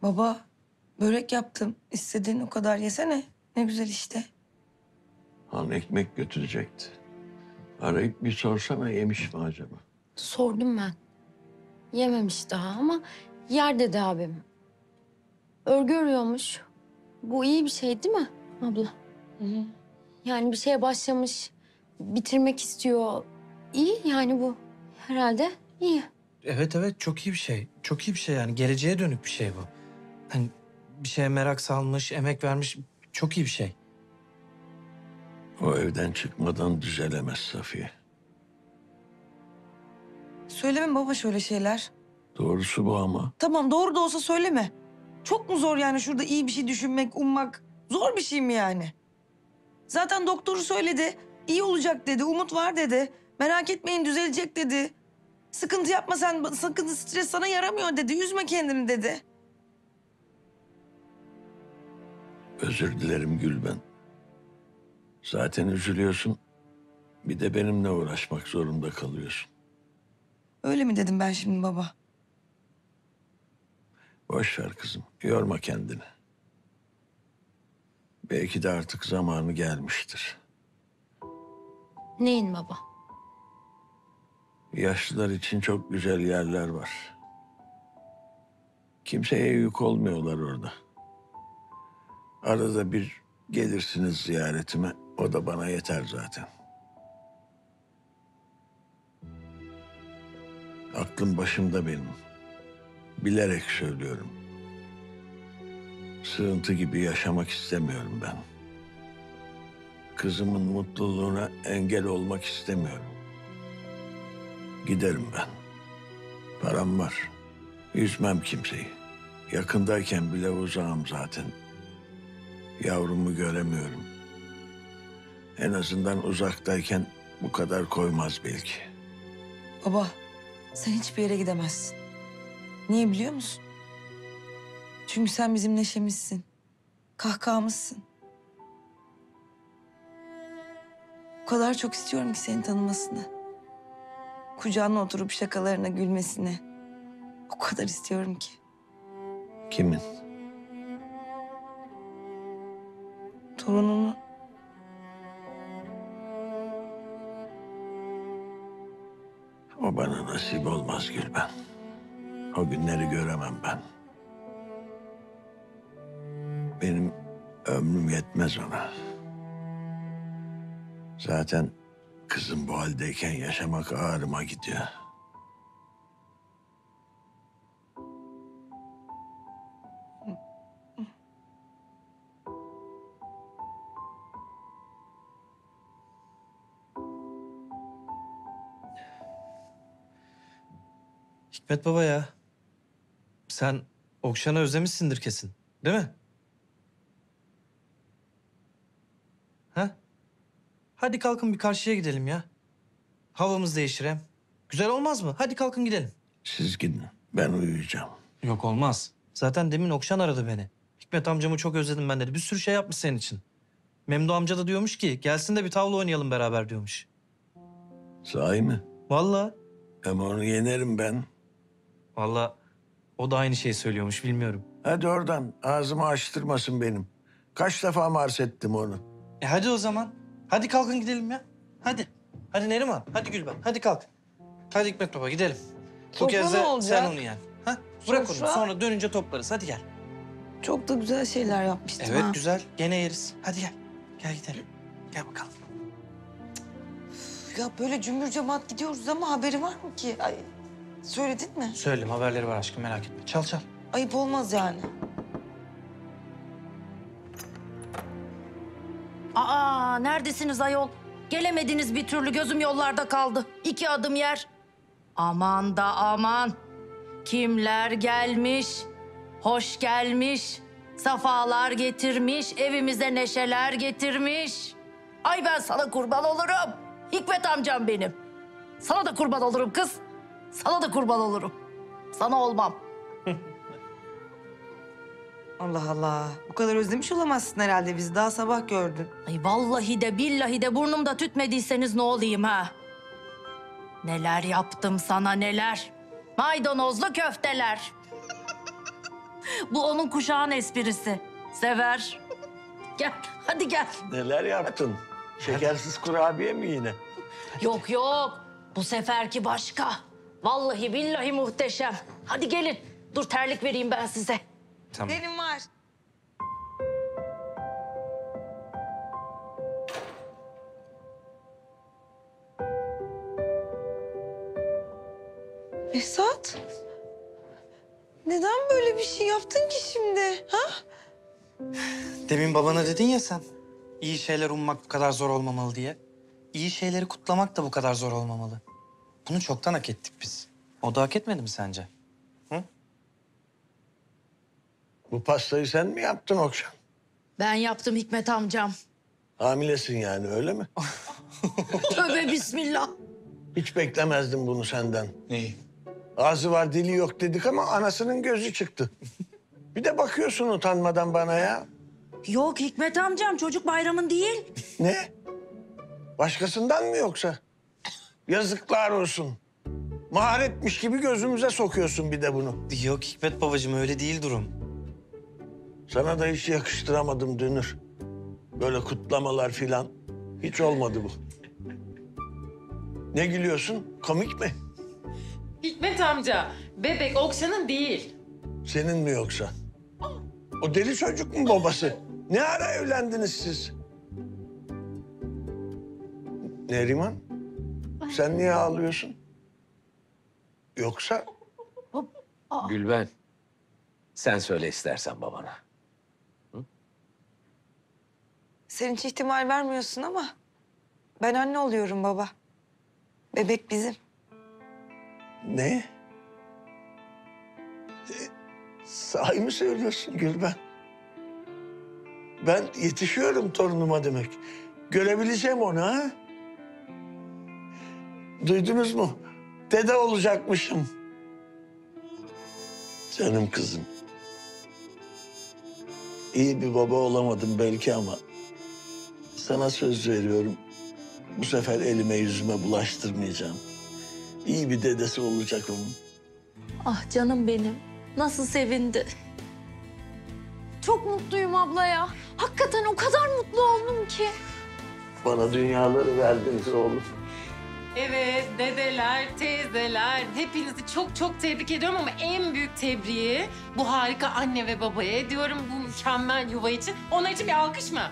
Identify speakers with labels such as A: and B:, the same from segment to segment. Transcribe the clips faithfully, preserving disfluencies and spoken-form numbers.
A: Baba, börek yaptım. İstediğin o kadar yesene. Ne güzel işte.
B: Han ekmek götürecekti. Arayıp bir sorsana yemiş mi acaba?
C: Sordum ben. Yememiş daha ama yer dedi abim. Örgü örüyormuş. Bu iyi bir şey değil mi abla?
A: Hı hı.
C: Yani bir şeye başlamış, bitirmek istiyor. İyi yani bu. Herhalde iyi.
D: Evet evet çok iyi bir şey. Çok iyi bir şey yani. Geleceğe dönük bir şey bu. Hani bir şeye merak salmış, emek vermiş. Çok iyi bir şey.
B: O evden çıkmadan düzelemez Safiye.
A: Söyleme baba şöyle şeyler.
B: Doğrusu bu ama
A: Tamam doğru da olsa söyleme. Çok mu zor yani şurada iyi bir şey düşünmek, ummak? Zor bir şey mi yani? Zaten doktoru söyledi. İyi olacak dedi, umut var dedi. Merak etmeyin düzelecek dedi. Sıkıntı yapma sen, sıkıntı stres sana yaramıyor dedi. Üzme kendini dedi.
B: özür dilerim Gülben. Zaten üzülüyorsun. Bir de benimle uğraşmak zorunda kalıyorsun.
A: Öyle mi dedim ben şimdi baba?
B: Boş ver kızım. Yorma kendini. Belki de artık zamanı gelmiştir.
C: Neyin baba?
B: Yaşlılar için çok güzel yerler var. Kimseye yük olmuyorlar orada. Arada bir gelirsiniz ziyaretime. O da bana yeter zaten. Aklım başımda benim. Bilerek söylüyorum. Sığıntı gibi yaşamak istemiyorum ben. Kızımın mutluluğuna engel olmak istemiyorum. Giderim ben. Param var. Üzmem kimseyi. Yakındayken bile uzağım zaten. Yavrumu göremiyorum. En azından uzaktayken bu kadar koymaz belki.
A: Baba, sen hiçbir yere gidemezsin. Niye biliyor musun? Çünkü sen bizim neşemizsin. Kahkahamızsın. O kadar çok istiyorum ki seni tanımasını. Kucağına oturup şakalarına gülmesini. O kadar istiyorum ki.
B: Kimin?
A: Torununu.
B: O bana nasip olmaz Gülben. O günleri göremem ben. Benim ömrüm yetmez ona. Zaten kızım bu haldeyken yaşamak ağrıma gidiyor.
D: Hikmet Baba ya. Sen Okşan'ı özlemişsindir kesin. Değil mi? Ha? Hadi kalkın bir karşıya gidelim ya. Havamız değişir hem. Güzel olmaz mı? Hadi kalkın gidelim.
B: Siz gidin, ben uyuyacağım.
D: Yok olmaz. Zaten demin Okşan aradı beni. Hikmet amcamı çok özledim ben dedi. Bir sürü şey yapmış senin için. Memdu amca da diyormuş ki gelsin de bir tavla oynayalım beraber diyormuş.
B: Sahi mi?
D: Vallahi.
B: Ama onu yenerim ben.
D: Vallahi o da aynı şeyi söylüyormuş bilmiyorum.
B: Hadi oradan, ağzımı açtırmasın benim. Kaç defa mars ettim onu.
D: E hadi o zaman. Hadi kalkın gidelim ya. Hadi. Hadi Neriman. Hadi Gülben. Hadi kalk. Hadi Hikmet Baba gidelim. Bu
A: Sofra
D: kez
A: ne
D: de
A: olacak?
D: sen onu yen. Ha? Bırak
A: Sofra.
D: onu. Sonra dönünce toplarız. Hadi gel.
A: Çok da güzel şeyler yapmıştım
D: Evet
A: ha.
D: güzel. Gene yeriz. Hadi gel. Gel gidelim. Gel bakalım.
A: Ya böyle cümbür cemaat gidiyoruz ama haberi var mı ki? Ay, söyledin mi?
D: Söyleyeyim haberleri var aşkım merak etme. Çal çal.
A: Ayıp olmaz yani.
E: Aa, neredesiniz ayol? Gelemediniz bir türlü, gözüm yollarda kaldı. İki adım yer. Aman da aman. Kimler gelmiş, hoş gelmiş, safalar getirmiş, evimize neşeler getirmiş. Ay ben sana kurban olurum. Hikmet amcam benim. Sana da kurban olurum kız. Sana da kurban olurum. Sana olmam.
A: Allah Allah. Bu kadar özlemiş olamazsın herhalde bizi. Daha sabah gördün.
E: Ay vallahi de billahi de burnumda tütmediyseniz ne olayım ha? Neler yaptım sana neler. Maydanozlu köfteler. Bu onun kuşağın esprisi. Sever. Gel, hadi gel.
B: Neler yaptın? Şekersiz kurabiye mi yine?
E: Yok yok. Bu seferki başka. Vallahi billahi muhteşem. Hadi gelin. Dur terlik vereyim ben size.
D: Tamam.
A: Benim var. Esat. Neden böyle bir şey yaptın ki şimdi? Ha?
D: Demin babana dedin ya sen. İyi şeyler ummak bu kadar zor olmamalı diye. İyi şeyleri kutlamak da bu kadar zor olmamalı. Bunu çoktan hak ettik biz. O da hak etmedi mi sence?
B: Bu pastayı sen mi yaptın Okşan?
E: Ben yaptım Hikmet amcam.
B: Hamilesin yani öyle mi?
E: Tövbe bismillah.
B: Hiç beklemezdim bunu senden.
D: Neyi?
B: Ağzı var dili yok dedik ama anasının gözü çıktı. Bir de bakıyorsun utanmadan bana ya.
E: Yok Hikmet amcam çocuk bayramın değil.
B: Ne? Başkasından mı yoksa? Yazıklar olsun. Maharetmiş gibi gözümüze sokuyorsun bir de bunu.
D: Yok Hikmet babacığım öyle değil durum.
B: Sana da hiç yakıştıramadım Dünür. Böyle kutlamalar filan. Hiç olmadı bu. Ne gülüyorsun? Komik mi?
F: Hikmet amca, bebek Okşan'ın değil.
B: Senin mi yoksa? O deli çocuk mu babası? Ne ara evlendiniz siz? Neriman, sen niye ağlıyorsun? Yoksa
G: Gülben, sen söyle istersen babana.
A: Sen hiç ihtimal vermiyorsun ama ben anne oluyorum baba. Bebek bizim.
B: ne? E, sahi mi söylüyorsun Gülben? Ben yetişiyorum torunuma demek. Görebileceğim onu ha? Duydunuz mu? Dede olacakmışım. Canım kızım. İyi bir baba olamadım belki ama sana söz veriyorum. Bu sefer elime yüzüme bulaştırmayacağım. İyi bir dedesi olacak onun.
E: Ah canım benim. Nasıl sevindi.
C: Çok mutluyum abla ya. Hakikaten o kadar mutlu oldum ki.
B: Bana dünyaları verdiniz oğlum.
F: Evet, dedeler, teyzeler, hepinizi çok çok tebrik ediyorum ama en büyük tebriği bu harika anne ve babaya ediyorum bu mükemmel yuva için. Onlar için bir alkış mı?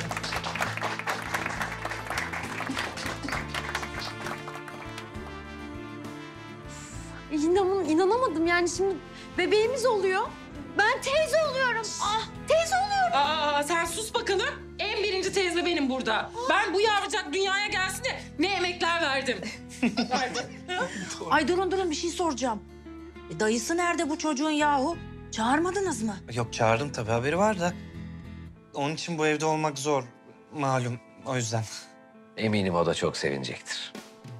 C: İnan, inanamadım yani şimdi bebeğimiz oluyor. Ben teyze oluyorum. Ah teyze oluyorum.
F: Aa, sen sus bakalım. En birinci teyze benim burada. Ben bu yavrucak dünyaya gelsin de ne emekler verdim. Verdim.
E: Ay durun durun bir şey soracağım. E, dayısı nerede bu çocuğun yahu? Çağırmadınız mı?
D: Yok çağırdım tabii haberi var da. Onun için bu evde olmak zor. Malum o yüzden.
G: Eminim o da çok sevinecektir.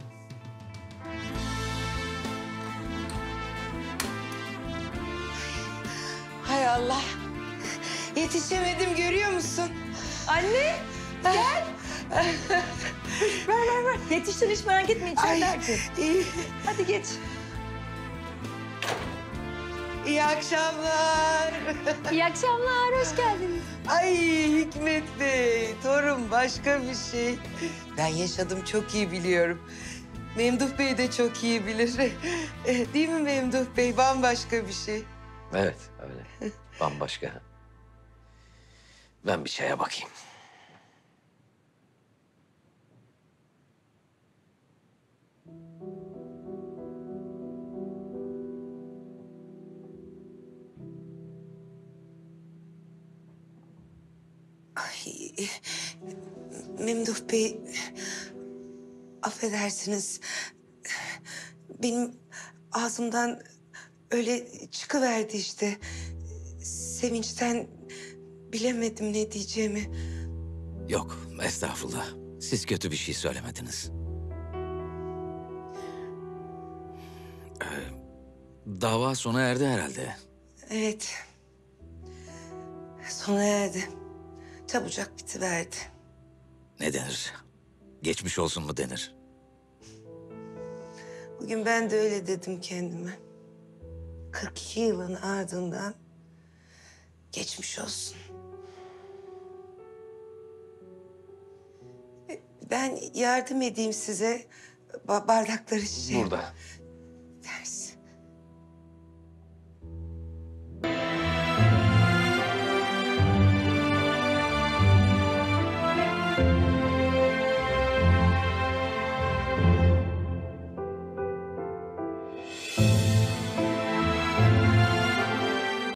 A: Hay Allah. Yetişemedim görüyor musun? Anne gel. ver ver ver. Yetiştin hiç merak etme içeridesin. İyi. Hadi geç. İyi akşamlar.
C: İyi akşamlar, hoş geldiniz.
A: Ay Hikmet Bey, torun başka bir şey. Ben yaşadım çok iyi biliyorum. Memduh Bey de çok iyi bilir. Eh, Değil mi Memduh Bey? Bambaşka bir şey.
G: Evet, öyle. Bambaşka. Ben bir çaya bakayım.
H: Ay, Memduh Bey, affedersiniz. Benim ağzımdan öyle çıkıverdi işte. Sevinçten bilemedim ne diyeceğimi.
G: Yok, estağfurullah. Siz kötü bir şey söylemediniz. Ee, dava sona erdi herhalde.
H: Evet. Sona erdi. Çabucak bitiverdi.
G: Ne denir? Geçmiş olsun mu denir?
H: Bugün ben de öyle dedim kendime. kırk iki yılın ardından Geçmiş olsun. Ben yardım edeyim size. Ba- bardakları şey.
G: Burada.